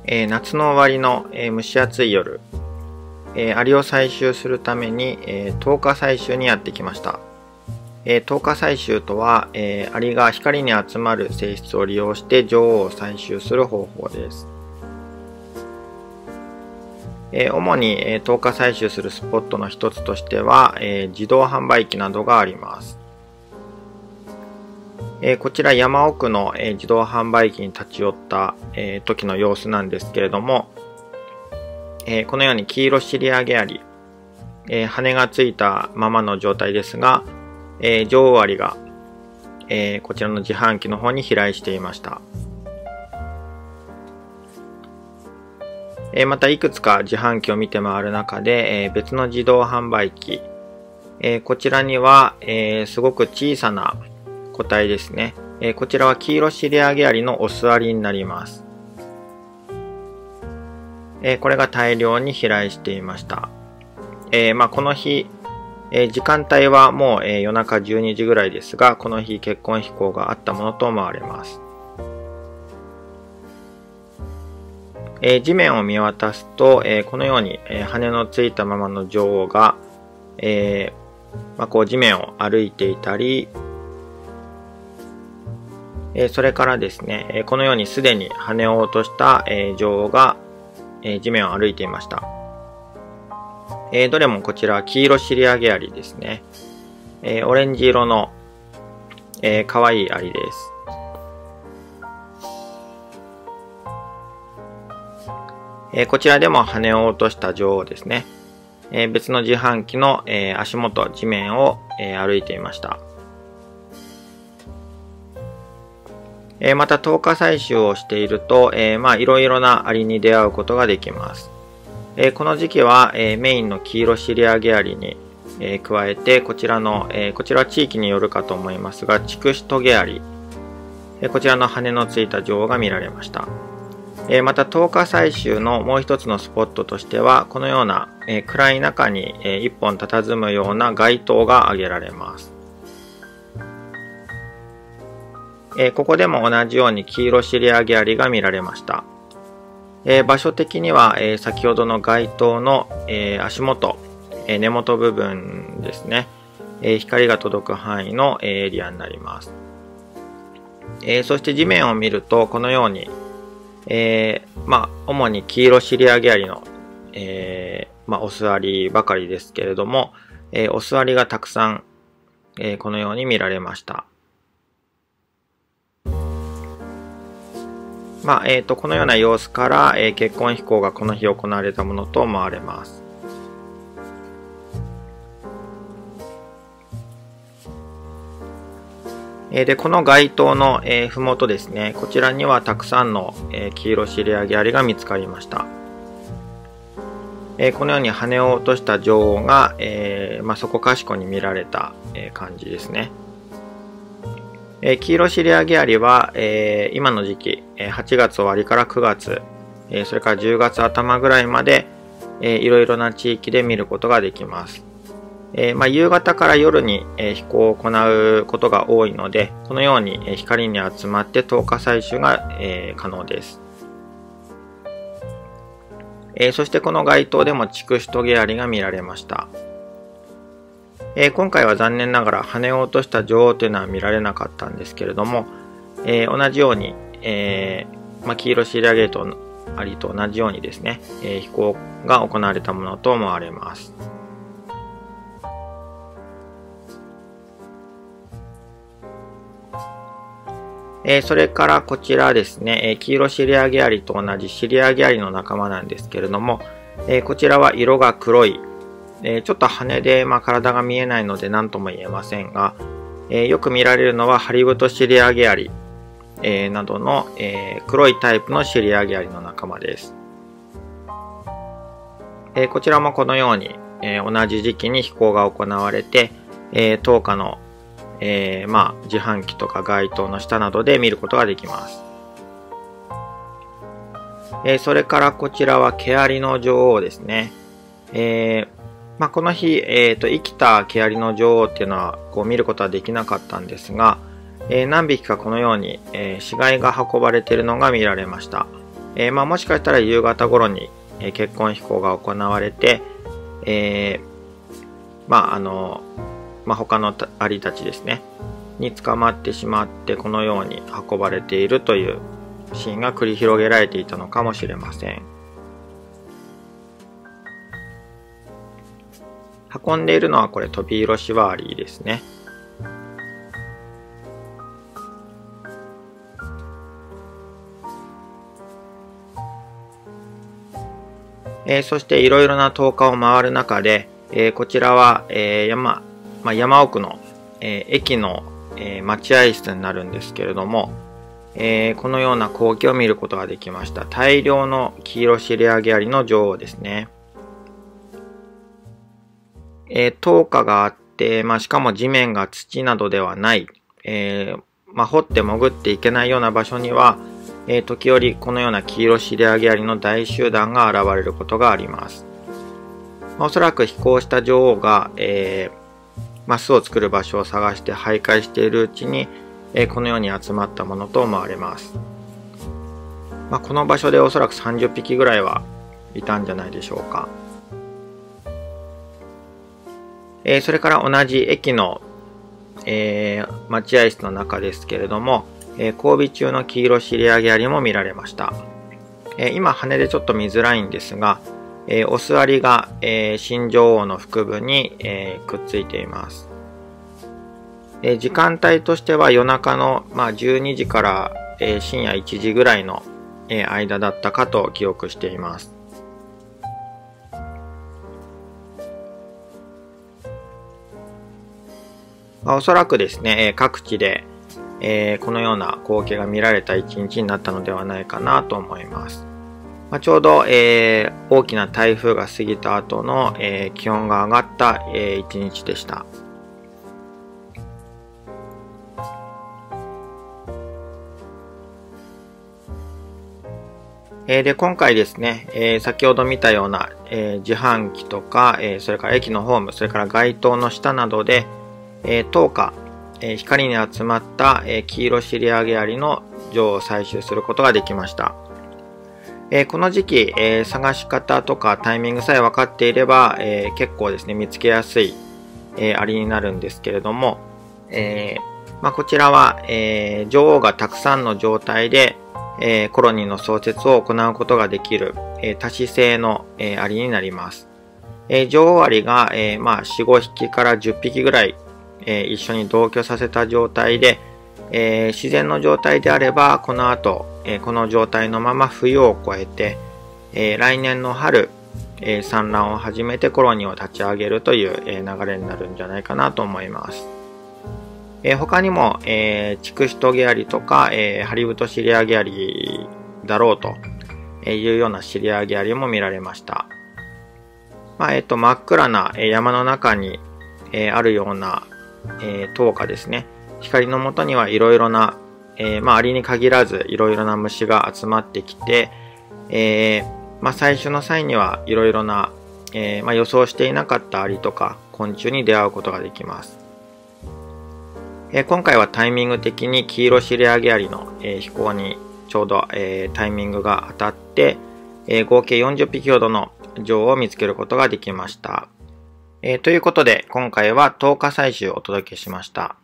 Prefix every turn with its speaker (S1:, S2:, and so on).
S1: 夏の終わりの、蒸し暑い夜、アリを採集するために、透過採集にやってきました。透過採集とは、アリが光に集まる性質を利用して女王を採集する方法です。主に、透過採集するスポットの一つとしては、自動販売機などがあります。こちら山奥の、自動販売機に立ち寄った、時の様子なんですけれども、このように黄色尻上げアリ、羽がついたままの状態ですが、女王アリが、こちらの自販機の方に飛来していました。またいくつか自販機を見て回る中で、別の自動販売機、こちらには、すごく小さな個体ですね。こちらは黄色尻上げアリのオスアリになります。これが大量に飛来していました。この日、時間帯はもう、夜中12時ぐらいですが、この日結婚飛行があったものと思われます。地面を見渡すと、このように、羽のついたままの女王が、こう地面を歩いていたり、それからですね、このようにすでに羽を落とした、女王が、地面を歩いていました。どれもこちら黄色尻上げアリですね。オレンジ色の、可愛いアリです。こちらでも羽を落とした女王ですね。別の自販機の、足元、地面を、歩いていました。また透過採集をしていると、いろいろなアリに出会うことができます。この時期は、メインの黄色尻上げアリに、加えてこちらは地域によるかと思いますが、チクシトゲアリ、こちらの羽のついた女王が見られました。また透過採集のもう一つのスポットとしては、このような、暗い中に、一本佇むような街灯が挙げられます。ここでも同じように黄色尻上げアリが見られました。場所的には、先ほどの街灯の、足元、根元部分ですね、光が届く範囲のエリアになります。そして地面を見るとこのように、主に黄色尻上げアリの、オスアリばかりですけれども、オスアリがたくさん、このように見られました。このような様子から、結婚飛行がこの日行われたものと思われます。で、この街灯の、ふもとですね、こちらにはたくさんの、黄色尻上げアリが見つかりました。このように羽を落とした女王が、そこかしこに見られた、感じですね。黄色尻上げアリは、今の時期、8月終わりから9月、それから10月頭ぐらいまで、いろいろな地域で見ることができます。夕方から夜に、飛行を行うことが多いので、このように、光に集まって透過採集が、可能です。そしてこの街灯でもチクシトゲアリが見られました。今回は残念ながら羽を落とした女王というのは見られなかったんですけれども、同じように、黄色尻上げアリと同じようにですね、飛行が行われたものと思われます。それからこちらですね、黄色尻上げアリと同じ尻上げアリの仲間なんですけれども、こちらは色が黒い、ちょっと羽で、体が見えないので何とも言えませんが、よく見られるのはハリブト尻上げアリ、などの、黒いタイプの尻上げアリの仲間です。こちらもこのように、同じ時期に飛行が行われて、灯火の、自販機とか街灯の下などで見ることができます。それからこちらは毛アリの女王ですね。この日、生きた毛アリの女王っていうのは見ることはできなかったんですが、何匹かこのように、死骸が運ばれているのが見られました。 もしかしたら夕方頃に、結婚飛行が行われて、他のアリたちですね、に捕まってしまって、このように運ばれているというシーンが繰り広げられていたのかもしれません。運んでいるのはこれトビイロシワアリですね。そしていろいろな灯火を回る中で、こちらは、山奥の、駅の、待合室になるんですけれども、このような光景を見ることができました。大量のキイロシリアゲアリの女王ですね。灯火があって、しかも地面が土などではない、掘って潜っていけないような場所には、時折このようなキイロシリアゲアリの大集団が現れることがあります。おそらく飛行した女王が、巣を作る場所を探して徘徊しているうちに、このように集まったものと思われます。この場所でおそらく30匹ぐらいはいたんじゃないでしょうか。それから同じ駅の、待合室の中ですけれども、交尾中のキイロシリアゲアリも見られました。今羽でちょっと見づらいんですが、オスアリが、新女王の腹部に、くっついています。時間帯としては夜中の、12時から、深夜1時ぐらいの、間だったかと記憶しています。おそらくですね、各地で、このような光景が見られた一日になったのではないかなと思います。ちょうど、大きな台風が過ぎた後の、気温が上がった、一日でした。で、今回ですね、先ほど見たような、自販機とか、それから駅のホーム、それから街灯の下などで、灯火、光に集まった、キイロシリアゲアリの女王を採集することができました。この時期、探し方とかタイミングさえ分かっていれば、結構ですね、見つけやすい、アリになるんですけれども、こちらは、女王がたくさんの状態で、コロニーの創設を行うことができる、多子性の、アリになります。女王アリが、4、5匹から10匹ぐらい、一緒に同居させた状態で、自然の状態であればこの後、この状態のまま冬を越えて、来年の春、産卵を始めてコロニーを立ち上げるという、流れになるんじゃないかなと思います。他にも、チクシトゲアリとか、ハリブトシリアゲアリだろうというようなシリアゲアリも見られました。真っ暗な山の中に、あるような灯火ですね。光の下にはいろいろな、アリに限らずいろいろな虫が集まってきて、採取の際にはいろいろな、予想していなかったアリとか昆虫に出会うことができます。今回はタイミング的にキイロシリアゲアリの、飛行にちょうど、タイミングが当たって、合計40匹ほどの女王を見つけることができました。ということで今回は灯火採集をお届けしました。